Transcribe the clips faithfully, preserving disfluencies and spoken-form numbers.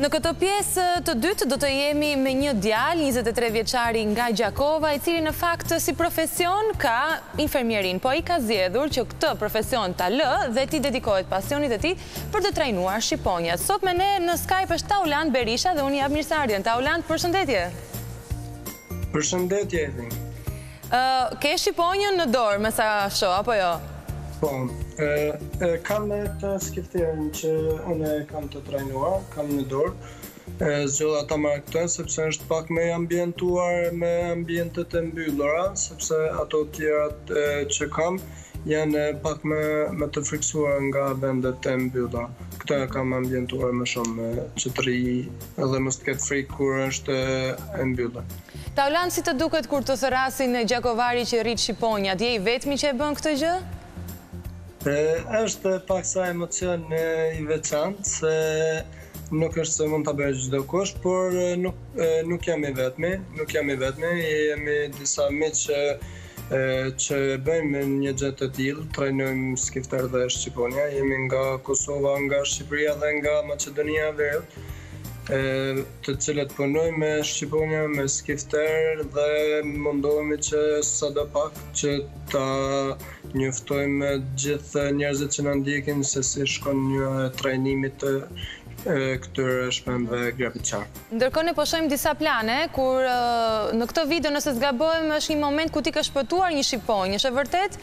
Në këtë pjesë të dytë do të jemi me një djalë njëzet e tre vjeçari nga Gjakova, i cili në fakt si profesion ka infermierin, po i ka zgjedhur që këtë profesion ta lë dhe ti dedikohet pasionit e tij për të trajnuar shqiponjat. Sot me ne në Skype është Tauland Berisha dhe unë jap mirëseardhjen. Tauland, përshëndetje. Përshëndetje, Edin. Uh, ke shqiponjën në dorë, me sa shoh, apo jo? Po, e, e, kam e të skifterin që unë kam të trajnuar, kam në dorë, zgjodha ta marrë këtë, sepse është pak me ambientuar me ambientet e mbyllura, sepse ato tjerat e, që kam janë pak me, me të friksuar nga vendet e mbyllura. Këtë kam ambientuar më shumë me qëtëri edhe mos të ketë frikë kur është e mbyllur. Tauland, si të duket kur të thërasin e gjakovari që rrit shqiponjat, je i vetmi që e bën këtë gjë? E, është pak sa emocion e, i veçantë, se nuk është se mund të bëjë çdo kush, por nuk, e, nuk jam i vetmi, nuk jam i vetmi, jemi disa miq që, e, që bëjmë një gjë të tillë, trajnojmë skifter dhe shqiponja, jemi nga Kosova, nga Shqipëria dhe nga Maqedonia e Veriut, e, të cilët punojmë me shqiponja, me skifter dhe mundohemi që sado pak që ta njoftojmë gjithë njerëzit që na ndjekin se si shkon një trajnimit të këtyre shpendëve gravitar. Ndërkohë ne po shohim disa plane kur në këtë video, nëse s'gabojmë, është një moment ku ti ke shpëtuar një shqiponjë, është e vërtet?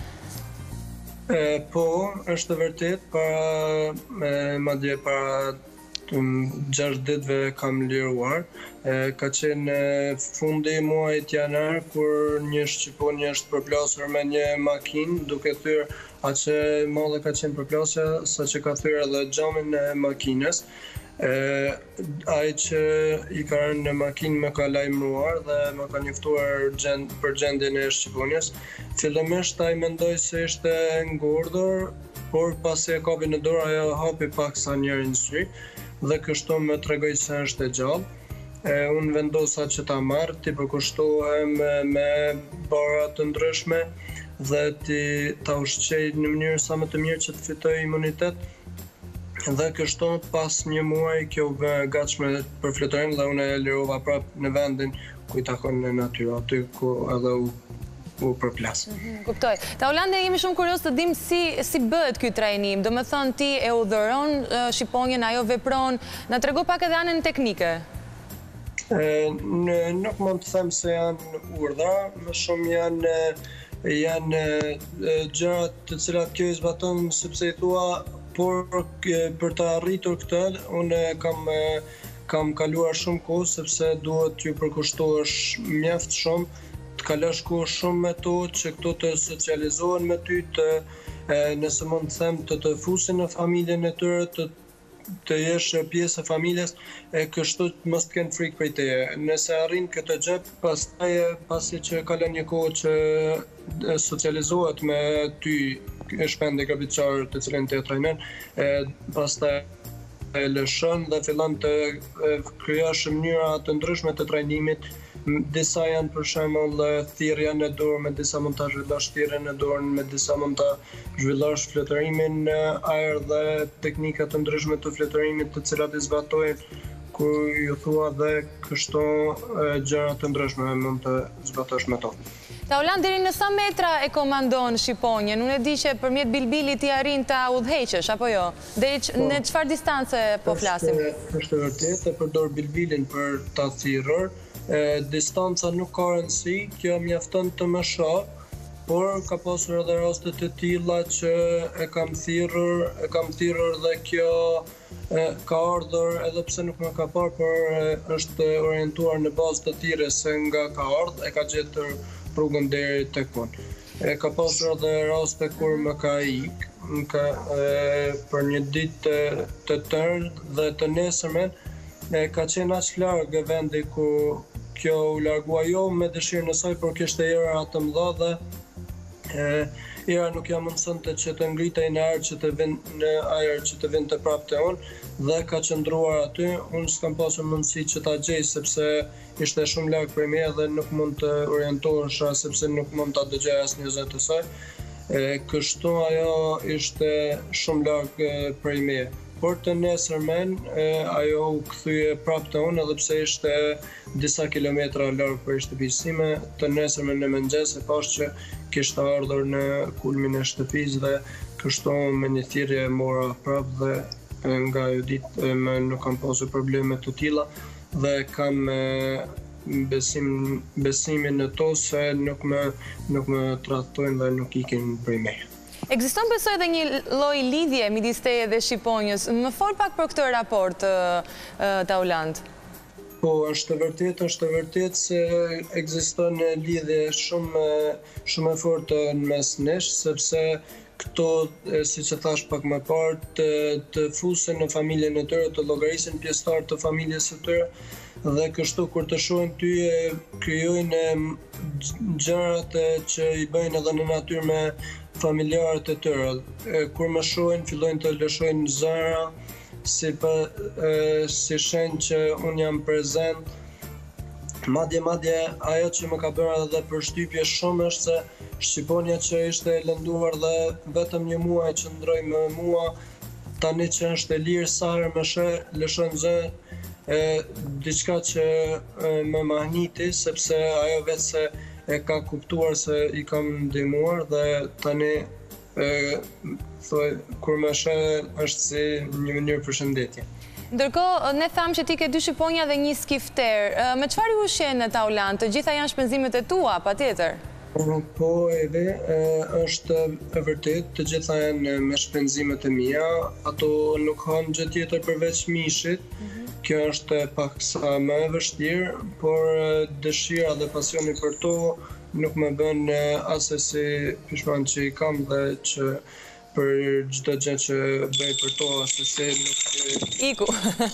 E, po, është e vërtet, para madje para gjashtë ditëve kam liruar. E, ka qenë fundi i muajit janar kur një shqiponjë është përplasur me një makinë duke thyrë atë që madhe ka qenë përplasja, sa që ka thyrë edhe xhamin e makinës. E, ai që i ka rënë në makinë më ka lajmëruar dhe më ka njoftuar gjend, për gjendjen e shqiponjës. Fillimisht ai mendoi se ishte ngurdhur, por pasi e kapi në dorë ajo hapi pak sa njërin sy dhe kështu më tregoi se është e gjallë. E, unë vendosa që ta marr, ti përkushtohem me, me bara të ndryshme dhe ti ta ushqej në mënyrë sa më të mirë që të fitoj imunitet. Dhe kështu pas një muaj kjo u bë gatshme për fluturim dhe unë e lirova prapë në vendin ku i takon në natyrë, aty ku edhe u u përplas. Mm-hmm, kuptoj. Tauland, jemi shumë kurioz të dim si, si bëhet ky trajnim. Do me thënë ti e udhëron uh, shqiponjën, ajo vepron. Na trego pak edhe anën teknike. E, në, nuk mund të them se janë urdhra, më shumë janë janë gjërat të cilat kjo i zbaton, sepse i thua, por për të arritur këtë, unë kam kam kaluar shumë kohë sepse duhet t'ju përkushtohesh mjaft shumë, të kalosh kohë shumë me to, që këto të socializohen me ty, të, e, nëse mund të them, të të fusin në familjen e tyre, të, të jesh pjesë e familjes, e kështu mos të kenë frikë prej teje. Nëse arrin këtë gjë, pastaj pasi që kalon një kohë që socializohet me ty shpende gravitar të cilën të trajnon, e, pastaj e lëshon dhe fillon të krijosh mënyra të ndryshme të trajnimit. Disa janë për shembull thirrja në dorë, me disa mund ta zhvillosh thirrjen në dorë, me disa mund ta zhvillosh fluturimimin në ajër dhe teknika të ndryshme të fluturimit të cilat i zbatojnë kur ju thua dhe kështu gjëra të ndryshme mund të zbatosh me to. Tauland, deri në sa metra e komandon shqiponjën? Unë e di që përmjet bilbilit ti arrin ta udhëheqësh, apo jo? Deri po, në çfarë distance po flasim? Është e vërtetë, e përdor bilbilin për ta thirrur. E, distanca nuk ka rëndësi, kjo mjafton të më shoh, por ka pasur edhe raste të tilla që e kam thirrur, e kam thirrur dhe kjo e, ka ardhur edhe pse nuk më ka parë, por e, është orientuar në bazë të thirrjes se nga ka ardhur, e ka gjetur rrugën deri tek unë. E ka pasur edhe raste kur më ka ik, më ka e, për një ditë të, të tërë dhe të nesërmen, e ka qenë aq larg vendi ku kjo u largua, jo me dëshirën e saj, por kishte era të mëdha dhe e, era nuk ja mundsonte që të ngritej në ajër që të vind në ajër që të vinte prapë te unë dhe ka qëndruar aty. Unë s'kam pasur mundësi që ta gjej sepse ishte shumë larg prej meje dhe nuk mund të orientohesha sepse nuk mund ta dëgjoj asnjë zë të saj. E, kështu ajo ishte shumë larg prej meje. por të nesërmen ajo u kthye prapë te unë edhe pse ishte disa kilometra larg prej shtëpisë time, të nesërmen në mëngjes e pash që kishte ardhur në kulmin e shtëpisë dhe kështu me një thirrje e mora prapë dhe nga ajo ditë më nuk kam pasur probleme të tilla dhe kam besim, besimin në to se nuk më, nuk më trajtojnë dhe nuk ikin prej meje. Ekziston besoj edhe një lloj lidhje midis teje dhe shqiponjës. Më fol pak për këtë raport, Taulant. Po, është vërtet, është vërtet se ekziston lidhje shumë shumë e fortë në mes nesh, sepse këto, si që thash pak më parë, të, të fusen në familjen e tyre, të llogarisin pjesëtar të familjes së tyre, dhe kështu kur të shohin ty krijojnë gjërat që i bëjnë edhe në natyrë me familjarët e tyre. Kur më shohin, fillojnë të lëshojnë zëra si për, si shenjë që unë jam prezent. Madje madje ajo që më ka bërë edhe përshtypje shumë është se Shqiponia që ishte e lënduar dhe vetëm një muaj që ndroi me mua, tani që është e lirë sa herë më shë lëshon zë e diçka që e, më mahniti, sepse ajo vetë se e ka kuptuar se i kam ndihmuar dhe tani e, thoj, kur më shë është si një mënyrë përshëndetje. Ndërkohë, ne thamë që ti ke dy shqiponja dhe një skifter. Me çfarë u ushqen në Taulant? Të gjitha janë shpenzimet e tua, patjetër? Po, edhe, është e vërtet, të gjitha janë me shpenzimet e mia, ato nuk kanë gjë tjetër përveç mishit. Mm-hmm. Kjo është pak sa më e vështirë, por dëshira dhe pasioni për to nuk më bën ase si pishman që i kam dhe që për çdo gjë që bëj për to ase si nuk... Iku.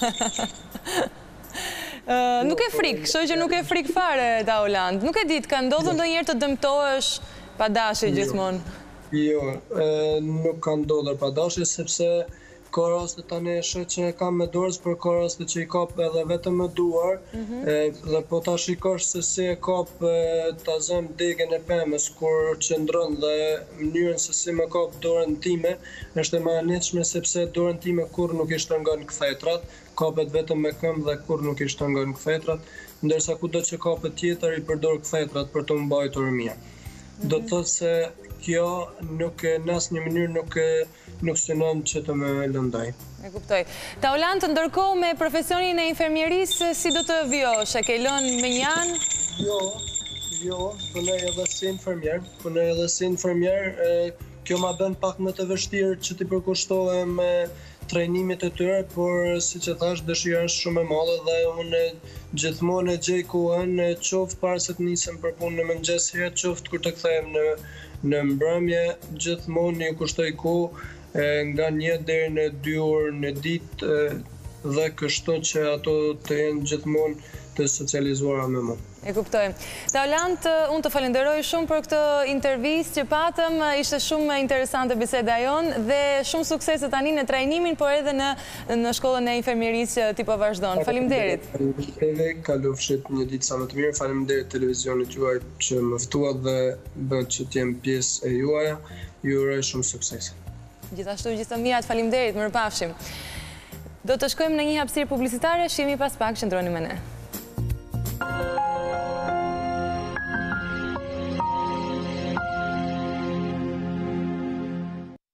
Uh, nuk e frik, kështu që nuk e frik fare, Taulant. Nuk e ditë, ka ndodhur ndonjëherë të dëmtohesh pa dashje gjithmonë? Jo, e, nuk ka ndodhur pa dashje, sepse ka raste tani shoh që e kam me dorës, por ka raste që i kap edhe vetëm me duar, mm-hmm. e, dhe po ta shikosh se si e kap ta zëm degën e pemës kur qëndron dhe mënyrën se si më kap dorën time, është e manitshme sepse dorën time kur nuk i shtrëngon kthetrat, kapet vetëm me këmbë dhe kur nuk i shtrëngon kthetrat, ndërsa kudo që kapet tjetër i përdor kthetrat për të mbajtur mirë. Mm-hmm. Do të thotë se kjo nuk në asnjë mënyrë nuk nuk synon që të më lëndoj. E kuptoj. Taulant, ndërkohë me profesionin e infermierisë, si do të vjosh? E ke lënë me një anë? Jo, jo, punoj edhe si infermier, punoj edhe si infermier, e, kjo ma bën pak më të vështirë që t'i përkushtohem me trajnimit e tyre, por si që thash, dëshira është shumë e madhe dhe unë gjithmonë e gjej kohën, qoftë para se të nisem për punë në mëngjes herë, qoftë kur të kthehem në në mbrëmje, gjithmonë ju kushtoj kohë nga një deri në dy orë në ditë dhe kështu që ato të jenë gjithmonë të socializuara me mua. E kuptoj. Taulant, unë të falenderoj shumë për këtë intervistë që patëm, ishte shumë interesante biseda jonë dhe shumë suksese tani në trajnimin, por edhe në, në shkollën e infermierisë që ti po vazhdon. Faleminderit. Faleminderit, kalofshit një ditë sa më të mirë. Faleminderit televizionit juaj që më ftuat dhe bën që të jem pjesë e juaja. Ju uroj shumë sukses. Gjithashtu gjithë të mirat, faleminderit, mirëpafshim. Do të shkojmë në një hapësirë publicitare, shihemi pas pak, qëndroni me ne.